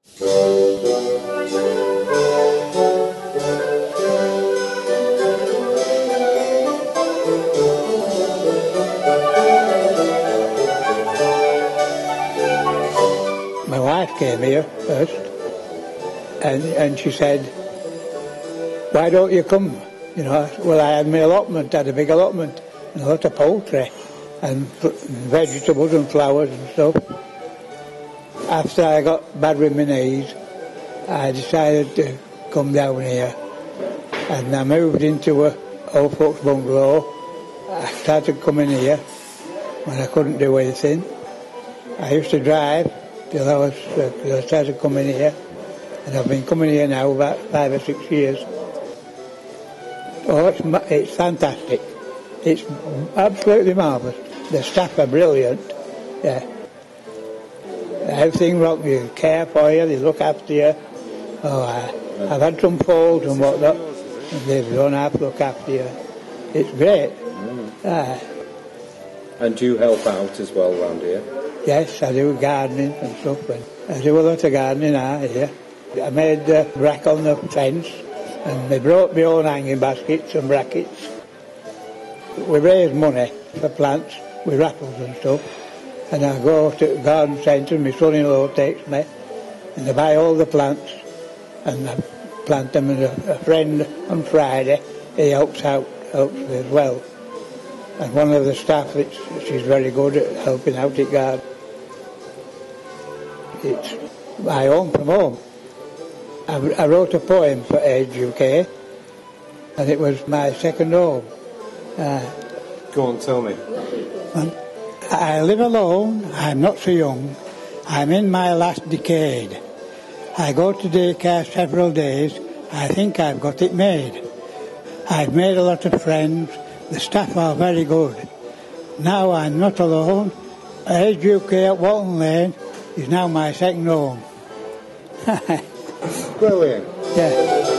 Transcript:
My wife came here first, and she said, "Why don't you come?" You know, well, I had my allotment, had a big allotment, and a lot of poultry, and vegetables and flowers and stuff. After I got bad with my knees, I decided to come down here, and I moved into a old folks bungalow. I started coming here when I couldn't do anything. I used to drive till I started coming here, and I've been coming here now about 5 or 6 years. Oh, it's fantastic. It's absolutely marvellous. The staff are brilliant. Yeah. Everything wrong, they care for you, they look after you. Oh, I've had some falls and whatnot, and they don't have to look after you. It's great. And do you help out as well around here? Yes, I do gardening and stuff. And I do a lot of gardening now here. I made a rack on the fence, and they brought my own hanging baskets and brackets. We raise money for plants with raffles and stuff. And I go to the garden centre, my son-in-law takes me, and I buy all the plants, and I plant them, and a friend on Friday, he helps me as well. And one of the staff, she's very good at helping out at garden. It's my home from home. I wrote a poem for Age UK, and it was my second home. Go on, tell me. I live alone, I'm not so young, I'm in my last decade. I go to daycare several days, I think I've got it made. I've made a lot of friends, the staff are very good. Now I'm not alone, Age UK at Walton Lane is now my second home. Brilliant. Yeah.